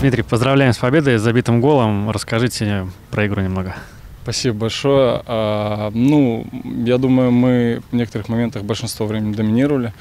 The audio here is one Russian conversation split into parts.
Дмитрий, поздравляем с победой, с забитым голом. Расскажите про игру немного. Спасибо большое. Я думаю, мы в некоторых моментах большинство времени доминировали.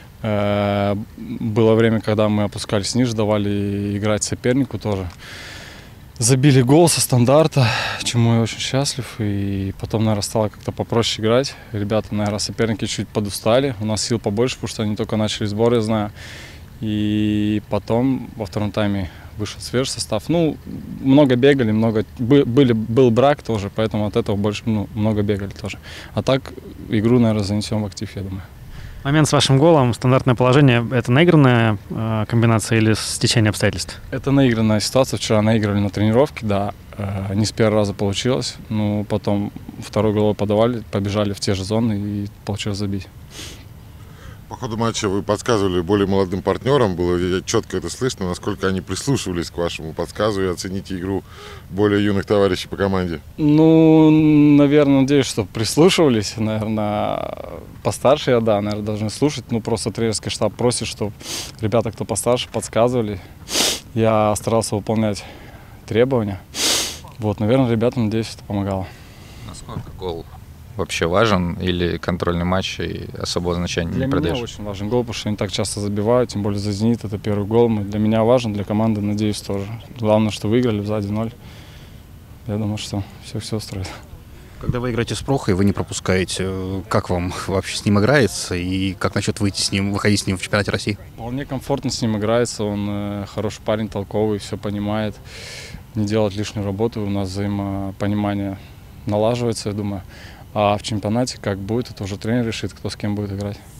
Было время, когда мы опускались ниже, давали играть сопернику тоже. Забили гол со стандарта, чему я очень счастлив. И потом, наверное, стало как-то попроще играть. Ребята, наверное, соперники чуть подустали. У нас сил побольше, потому что они только начали сбор, я знаю. И потом во втором тайме вышел свежий состав. Много бегали, был брак тоже, поэтому от этого больше много бегали тоже. А так игру, наверное, занесем в актив, я думаю. Момент с вашим голом, стандартное положение, это наигранная комбинация или стечение обстоятельств? Это наигранная ситуация. Вчера наиграли на тренировке, да. Не с первого раза получилось. Потом второй головой подавали, побежали в те же зоны и получилось забить. По ходу матча вы подсказывали более молодым партнерам, было четко это слышно, насколько они прислушивались к вашему подсказу и оцените игру более юных товарищей по команде. Наверное, надеюсь, что прислушивались. Наверное, постарше наверное, должны слушать. Просто тренерский штаб просит, чтобы ребята, кто постарше, подсказывали. Я старался выполнять требования. Наверное, ребятам, надеюсь, это помогало. Насколько гол вообще важен или контрольный матч и особого значения не придаешь? Для меня очень важен гол, потому что они так часто забивают, тем более за «Зенит» это первый гол. Для меня важен, для команды, надеюсь, тоже. Главное, что выиграли сзади 0. Я думаю, что все устроит. Когда вы играете с Прохой, вы не пропускаете. Как вам вообще с ним играется и как насчет выходить с ним в чемпионате России? Вполне комфортно с ним играется, он хороший парень, толковый, все понимает, не делает лишнюю работу, у нас взаимопонимание налаживается, я думаю. А в чемпионате как будет, это уже тренер решит, кто с кем будет играть.